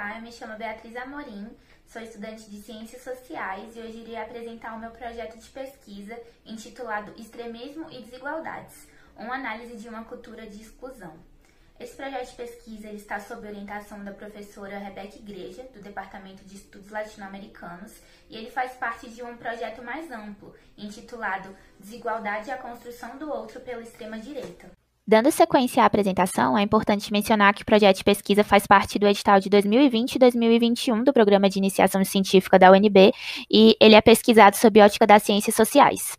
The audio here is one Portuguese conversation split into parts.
Olá, eu me chamo Beatriz Amorim, sou estudante de Ciências Sociais e hoje irei apresentar o meu projeto de pesquisa intitulado Extremismo e Desigualdades, uma análise de uma cultura de exclusão. Esse projeto de pesquisa está sob orientação da professora Rebeca Igreja, do Departamento de Estudos Latino-Americanos, e ele faz parte de um projeto mais amplo, intitulado Desigualdade e a Construção do Outro pela Extrema-Direita. Dando sequência à apresentação, é importante mencionar que o projeto de pesquisa faz parte do edital de 2020 e 2021 do Programa de Iniciação Científica da UNB e ele é pesquisado sob ótica das ciências sociais.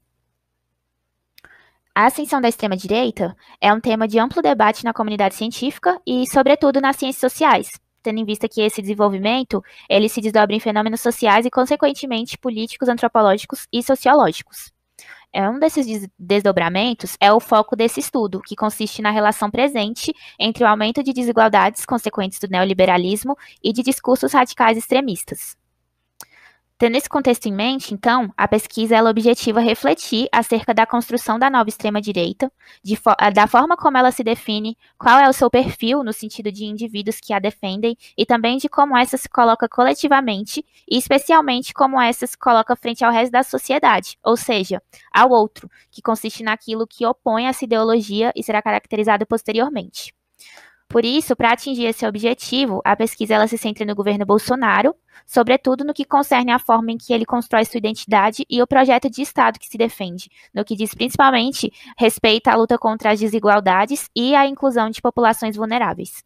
A ascensão da extrema-direita é um tema de amplo debate na comunidade científica e, sobretudo, nas ciências sociais, tendo em vista que esse desenvolvimento ele se desdobra em fenômenos sociais e, consequentemente, políticos, antropológicos e sociológicos. Um desses desdobramentos é o foco desse estudo, que consiste na relação presente entre o aumento de desigualdades consequentes do neoliberalismo e de discursos radicais extremistas. Tendo esse contexto em mente, então, a pesquisa ela objetiva refletir acerca da construção da nova extrema-direita, da forma como ela se define, qual é o seu perfil no sentido de indivíduos que a defendem e também de como essa se coloca coletivamente e especialmente como essa se coloca frente ao resto da sociedade, ou seja, ao outro, que consiste naquilo que opõe essa ideologia e será caracterizado posteriormente. Por isso, para atingir esse objetivo, a pesquisa ela se centra no governo Bolsonaro, sobretudo no que concerne à forma em que ele constrói sua identidade e o projeto de Estado que se defende, no que diz principalmente respeito à luta contra as desigualdades e à inclusão de populações vulneráveis.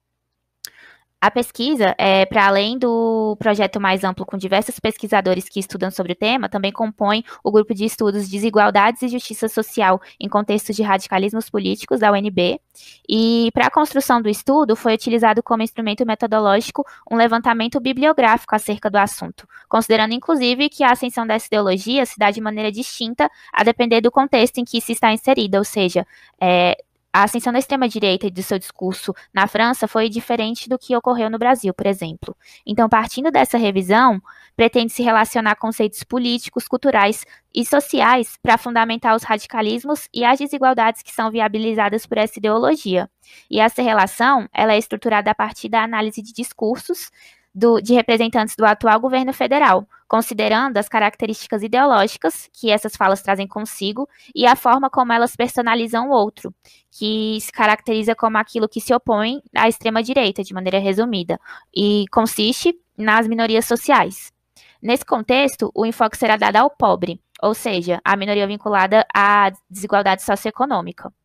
A pesquisa, para além do projeto mais amplo com diversos pesquisadores que estudam sobre o tema, também compõe o grupo de estudos Desigualdades e Justiça Social em Contextos de Radicalismos Políticos, da UNB, e para a construção do estudo foi utilizado como instrumento metodológico um levantamento bibliográfico acerca do assunto, considerando inclusive que a ascensão dessa ideologia se dá de maneira distinta a depender do contexto em que se está inserida, ou seja, a ascensão da extrema-direita e do seu discurso na França foi diferente do que ocorreu no Brasil, por exemplo. Então, partindo dessa revisão, pretende-se relacionar conceitos políticos, culturais e sociais para fundamentar os radicalismos e as desigualdades que são viabilizadas por essa ideologia. E essa relação ela é estruturada a partir da análise de discursos de representantes do atual governo federal, considerando as características ideológicas que essas falas trazem consigo e a forma como elas personalizam o outro, que se caracteriza como aquilo que se opõe à extrema-direita, de maneira resumida, e consiste nas minorias sociais. Nesse contexto, o enfoque será dado ao pobre, ou seja, à minoria vinculada à desigualdade socioeconômica.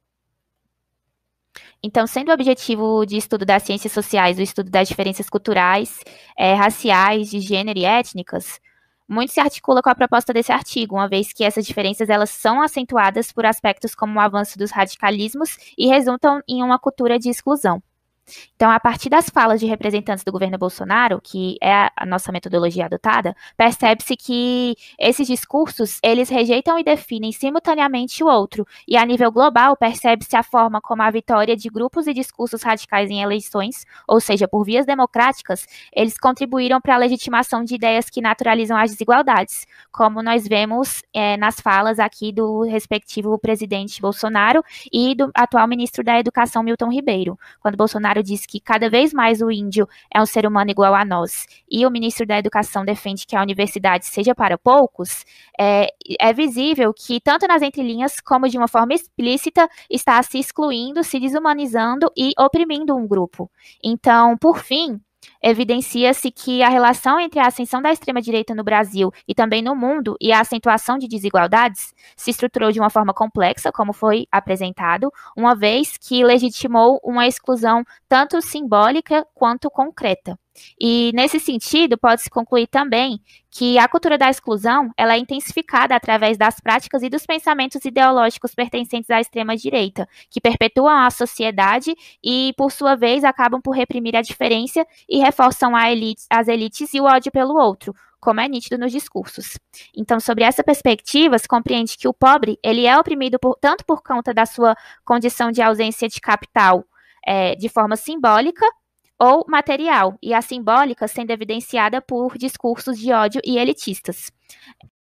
Então, sendo o objetivo de estudo das ciências sociais o estudo das diferenças culturais, raciais, de gênero e étnicas, muito se articula com a proposta desse artigo, uma vez que essas diferenças elas são acentuadas por aspectos como o avanço dos radicalismos e resultam em uma cultura de exclusão. Então, a partir das falas de representantes do governo Bolsonaro, que é a nossa metodologia adotada, percebe-se que esses discursos, eles rejeitam e definem simultaneamente o outro, e a nível global percebe-se a forma como a vitória de grupos e discursos radicais em eleições, ou seja, por vias democráticas, eles contribuíram para a legitimação de ideias que naturalizam as desigualdades, como nós vemos nas falas aqui do respectivo presidente Bolsonaro e do atual ministro da Educação, Milton Ribeiro, quando Bolsonaro diz que cada vez mais o índio é um ser humano igual a nós, e o ministro da Educação defende que a universidade seja para poucos, é visível que, tanto nas entrelinhas como de uma forma explícita, está se excluindo, se desumanizando e oprimindo um grupo. Então, por fim, evidencia-se que a relação entre a ascensão da extrema-direita no Brasil e também no mundo e a acentuação de desigualdades se estruturou de uma forma complexa, como foi apresentado, uma vez que legitimou uma exclusão tanto simbólica quanto concreta. E, nesse sentido, pode-se concluir também que a cultura da exclusão ela é intensificada através das práticas e dos pensamentos ideológicos pertencentes à extrema-direita, que perpetuam a sociedade e, por sua vez, acabam por reprimir a diferença e reforçam as elites e o ódio pelo outro, como é nítido nos discursos. Então, sobre essa perspectiva, se compreende que o pobre ele é oprimido tanto por conta da sua condição de ausência de capital de forma simbólica, ou material, e a simbólica sendo evidenciada por discursos de ódio e elitistas.